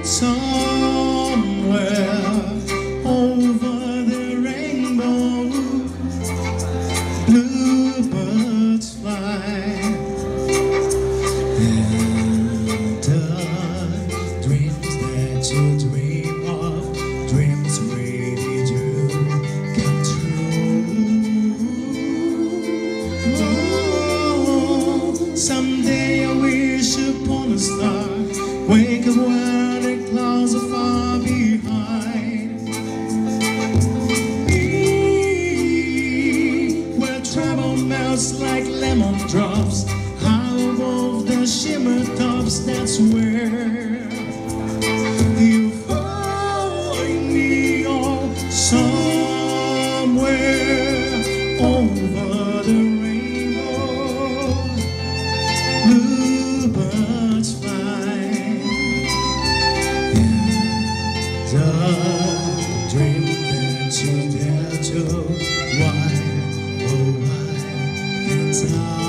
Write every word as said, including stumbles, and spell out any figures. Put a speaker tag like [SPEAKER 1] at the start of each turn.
[SPEAKER 1] somewhere over the rainbow. Bluebirds fly, and the dreams that you dream of, dreams really do come true. Oh, someday I wish upon a star, wake up where the clouds are far behind. Be where trouble melts like lemon drops, high above the shimmer tops. That's where you find me, all somewhere over the rainbow. Bluebirds fly, the dream that you dare to. Why, oh why can't I?